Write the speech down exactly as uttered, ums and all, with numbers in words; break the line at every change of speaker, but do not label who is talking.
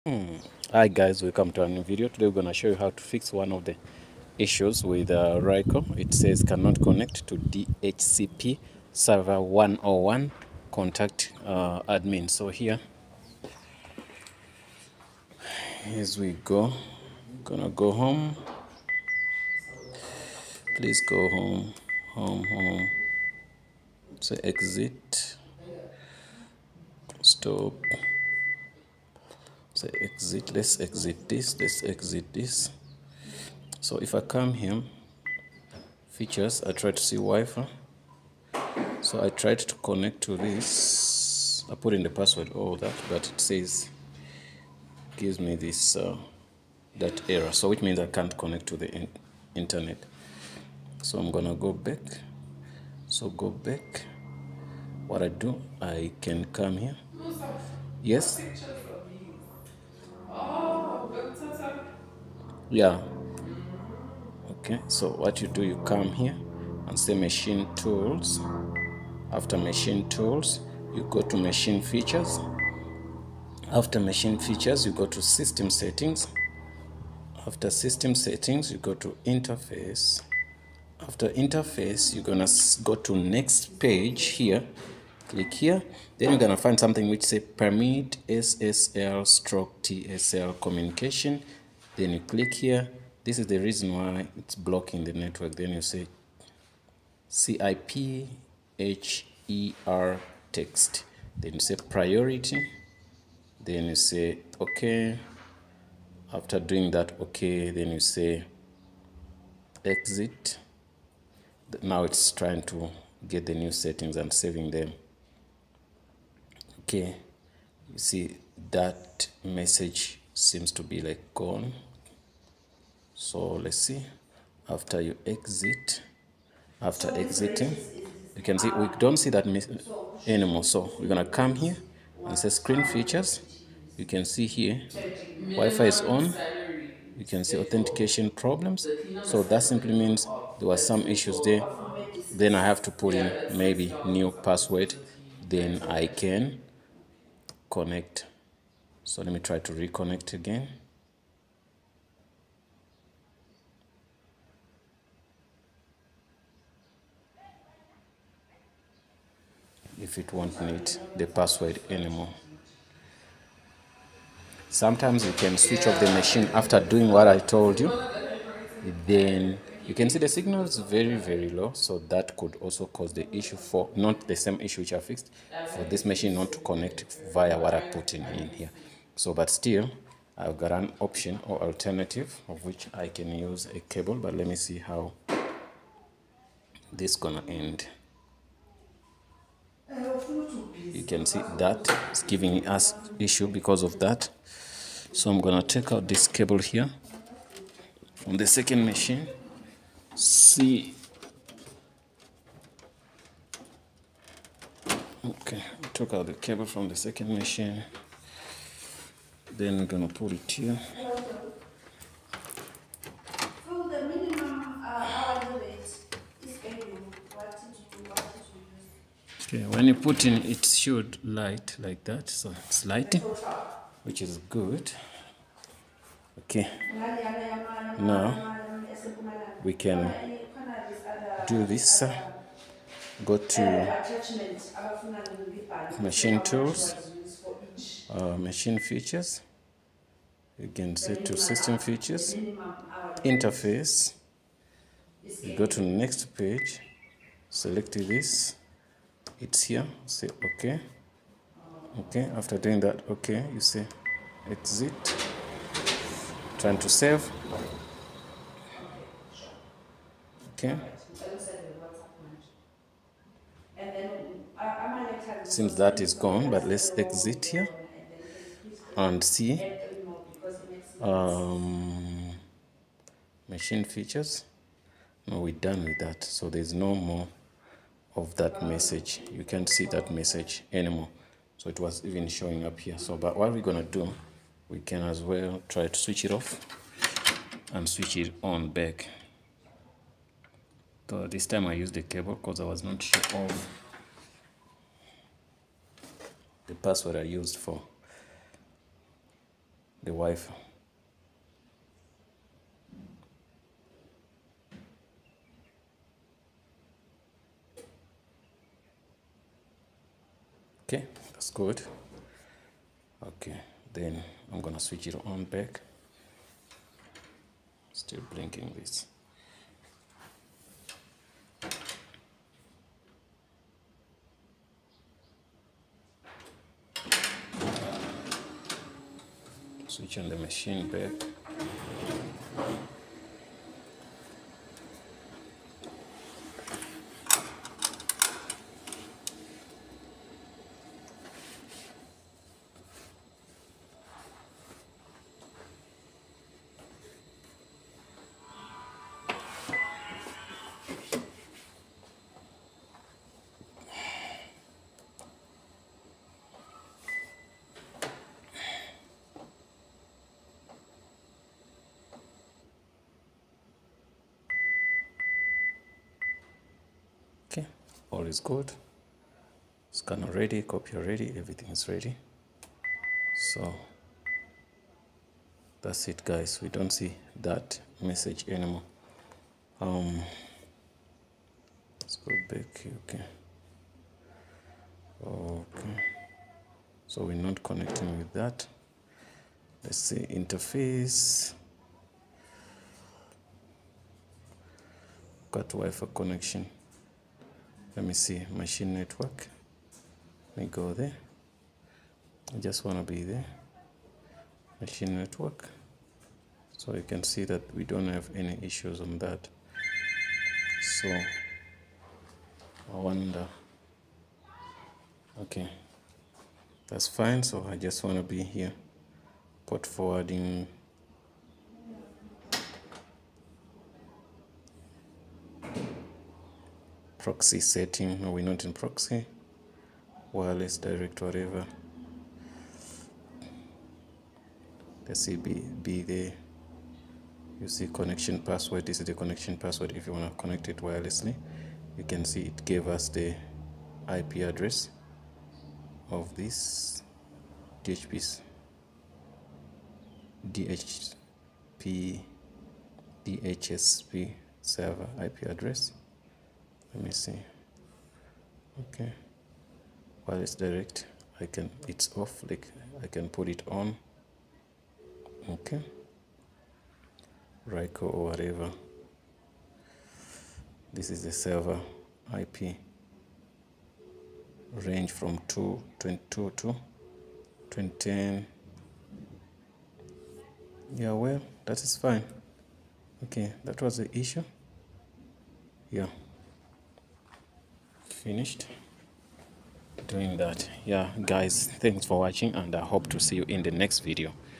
Hi guys, welcome to a new video. Today we're going to show you how to fix one of the issues with uh, Ricoh. It says cannot connect to D H C P server one oh one, contact uh, admin. So here, as we go, gonna go home. Please go home, home, home. Say exit, stop. Say exit, let's exit this, let's exit this. So if I come here, features, I try to see Wi-Fi. So I tried to connect to this. I put in the password, all that, but it says, gives me this, uh, that error. So which means I can't connect to the in internet. So I'm gonna go back. So go back. What I do, I can come here. Yes? Yeah. Okay, so what you do, you come here and say machine tools. After machine tools, you go to machine features. After machine features, you go to system settings. After system settings, you go to interface. After interface, you're gonna go to next page here. Click here. Then you're gonna find something which say permit S S L stroke T S L communication. Then you click here. This is the reason why it's blocking the network. Then you say C I P H E R text. Then you say priority. Then you say okay. After doing that, okay, then you say exit. Now it's trying to get the new settings and saving them. Okay, you see that message seems to be like gone. So let's see. After you exit, after exiting, you can see we don't see that anymore. So we're gonna come here and say screen features. You can see here Wi-Fi is on. You can see authentication problems. So that simply means there were some issues there. Then I have to put in maybe new password. Then I can connect. So let me try to reconnect again. If it won't need the password anymore. Sometimes you can switch off the machine after doing what I told you. Then you can see the signal is very very low, so that could also cause the issue for not the same issue which I fixed, for this machine not to connect via what I put in, in here. So but still I've got an option or alternative of which I can use a cable, but let me see how this gonna end. You can see that it's giving us issue because of that. So I'm gonna take out this cable here from the second machine. See, okay, I took out the cable from the second machine. Then we're gonna put it here. Okay, when you put in, it should light like that, so it's lighting, which is good. Okay, now we can do this. Go to machine tools, uh, machine features. You can set to system features, interface. You go to next page, select this. It's here. Say okay. Okay. After doing that, okay, you say exit. Trying to save. Okay. Seems that is gone, but let's exit here and see um, machine features. No, we're done with that. So there's no more of that message. You can't see that message anymore. So it was even showing up here. So but what we're gonna do, we can as well try to switch it off and switch it on back. So this time I used the cable because I was not sure of the password I used for the Wi-Fi. Okay, that's good. Okay, then I'm gonna switch it on back. Still blinking this. Switch on the machine back. Okay, all is good. Scanner ready, copier ready, everything is ready. So that's it, guys. We don't see that message anymore. Um, let's go back here. Okay. Okay. So we're not connecting with that. Let's see interface. Got Wi-Fi connection. Let me see machine network. Let me go there. I just want to be there. Machine network. So you can see that we don't have any issues on that. So I wonder. Okay, that's fine. So I just want to be here. Port forwarding. Proxy setting. No, we're not in proxy. Wireless direct, whatever. Let's see, be, be there. You see connection password. This is the connection password. If you want to connect it wirelessly, you can see it gave us the I P address of this D H P D H P D H C P server I P address. Let me see. Okay, wireless direct. I can. It's off. Like I can put it on. Okay. Ricoh or whatever. This is the server I P. Range from two twenty-two to twenty ten. Yeah, well, that is fine. Okay, that was the issue. Yeah. Finished doing that. Yeah, guys, thanks for watching, and I hope to see you in the next video.